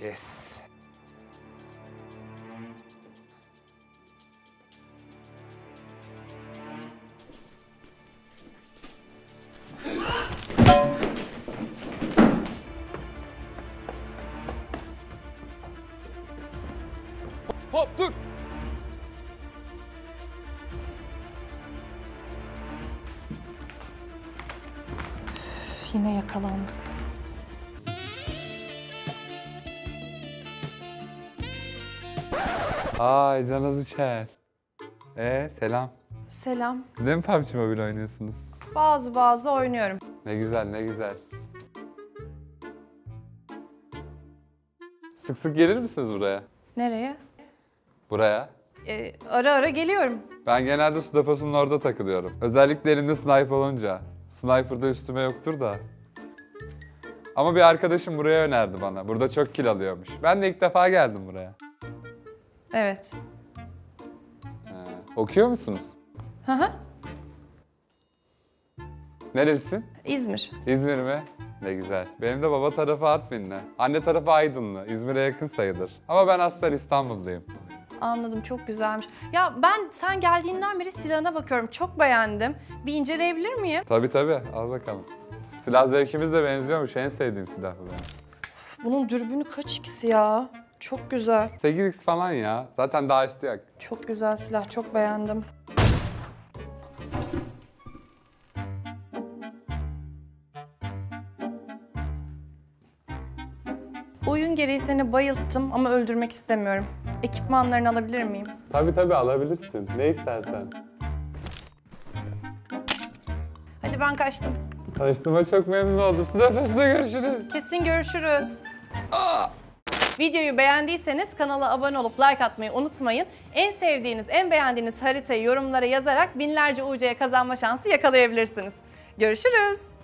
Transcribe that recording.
Yes. Hop dur. Yine yakalandık. Ay Canaz Üçer. Selam. Selam. Siz de mi PUBG Mobile oynuyorsunuz? Bazı oynuyorum. Ne güzel, ne güzel. Sık sık gelir misiniz buraya? Nereye? Buraya. Ara ara geliyorum. Ben genelde su deposunun orada takılıyorum. Özellikle elimde sniper olunca. Sniper'da üstüme yoktur da. Ama bir arkadaşım buraya önerdi bana. Burada çok kill alıyormuş. Ben de ilk defa geldim buraya. Evet. Okuyor musunuz? Hı hı. Nerelisin? İzmir. İzmir mi? Ne güzel. Benim de baba tarafı Artvinli. Anne tarafı Aydınlı. İzmir'e yakın sayılır. Ama ben aslen İstanbulluyum. Anladım, çok güzelmiş. Ya ben sen geldiğinden beri silahına bakıyorum. Çok beğendim. Bir inceleyebilir miyim? Tabii tabii. Al bakalım. Silah zevkimiz de benziyormuş. En sevdiğim silah bu benim. Bunun dürbünü kaç x ya? Çok güzel. 8x falan ya. Zaten daha üstü yok. Çok güzel silah, çok beğendim. Oyun gereği seni bayılttım ama öldürmek istemiyorum. Ekipmanlarını alabilir miyim? Tabii tabii alabilirsin. Ne istersen. Hadi ben kaçtım. Tanıştığıma çok memnun oldum. Sınıfta görüşürüz. Kesin görüşürüz. Videoyu beğendiyseniz kanala abone olup like atmayı unutmayın. En sevdiğiniz, en beğendiğiniz haritayı yorumlara yazarak binlerce UC kazanma şansı yakalayabilirsiniz. Görüşürüz.